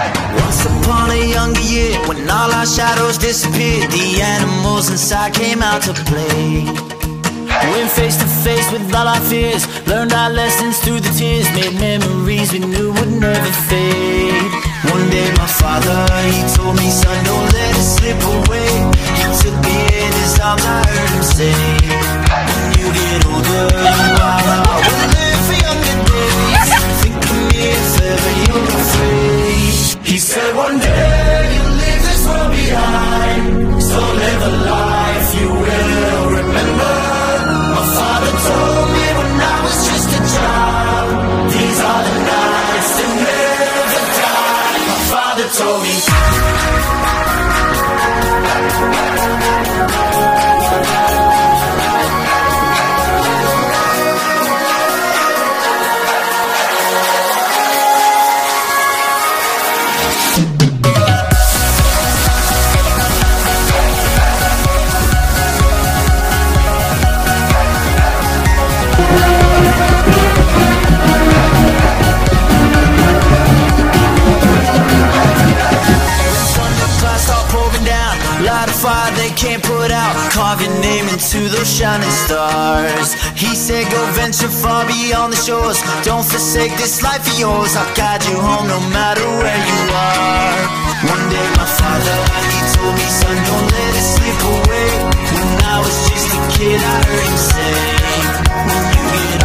Once upon a younger year, when all our shadows disappeared, the animals inside came out to play. Went face to face with all our fears, learned our lessons through the tears, made memories we knew would never fade. One day my father, he told me, son, don't let it slip away. He took me in his arms, I heard him say, when you get older, I will live for younger days. Think of me if ever you're afraid. He said one day you'll leave this world behind, so live a life you will remember. My father told me when I was just a child, these are the nights that never die. My father told me. Fire they can't put out, carve your name into those shining stars. He said go venture far beyond the shores, don't forsake this life of yours. I'll guide you home no matter where you are. One day my father, he told me, son, don't let it slip away. When I was just a kid I heard him say, when you get